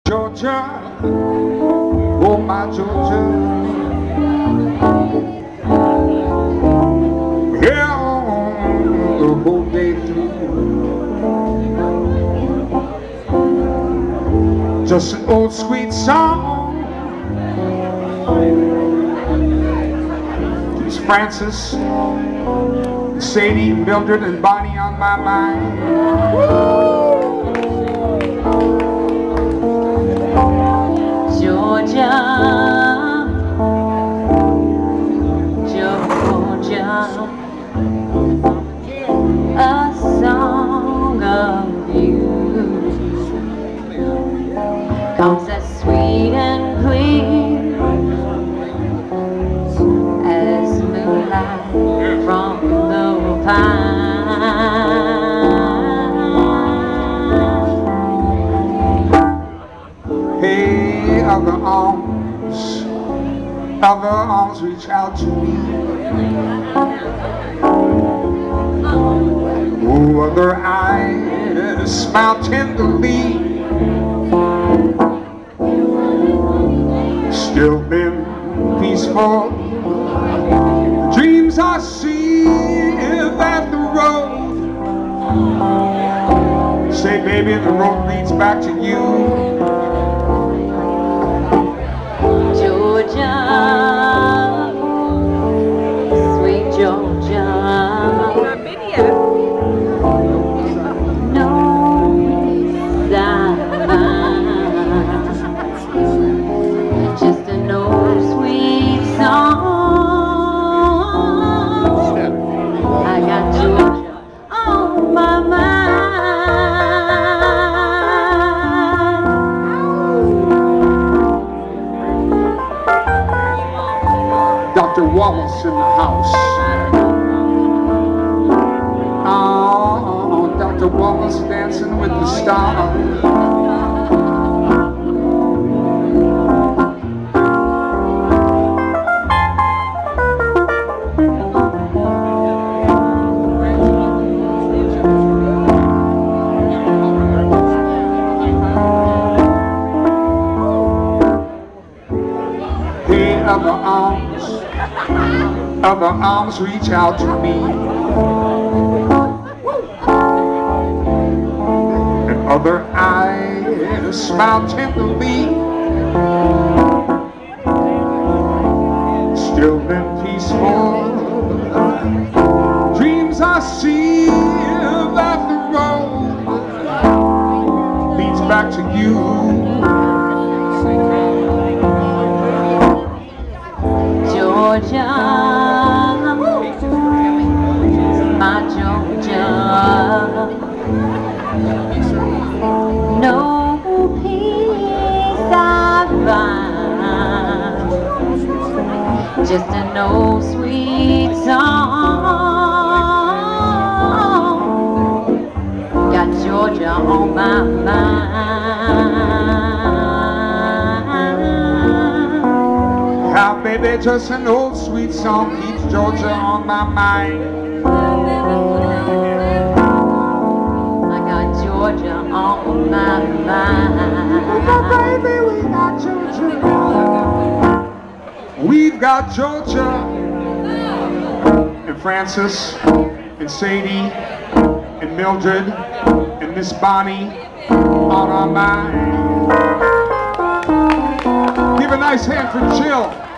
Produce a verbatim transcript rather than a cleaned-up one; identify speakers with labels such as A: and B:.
A: Georgia, oh my Georgia, yeah, the whole day through. Just an old sweet song. It's Francis, Sadie, Mildred, and Bonnie on my mind.
B: Georgia, Georgia, a song of you comes as sweet and clear as moonlight from the pine.
A: Hey, other arms, other arms reach out to me. Oh, other eyes smile tenderly. Still been peaceful. Dreams I see that the road. Say, baby, the road leads back to you.
B: Georgia, sweet Georgia, no sign, just an old sweet song. I got Georgia on my mind.
A: Doctor Wallace in the house. Oh, Doctor Wallace dancing with the stars. Hey, other arms, other arms reach out to me, and other eyes smile tenderly. Still been peaceful. Dreams I see that the road leads back to you.
B: Georgia, my Georgia, no peace I find, just an old sweet song, got Georgia on my mind.
A: How, baby, just an old sweet song keeps Georgia on my mind.
B: I got Georgia on my mind.
A: Baby, we got Georgia. We've got Georgia. And Francis, and Sadie, and Mildred, and Miss Bonnie on our mind. Give a nice hand for Jill.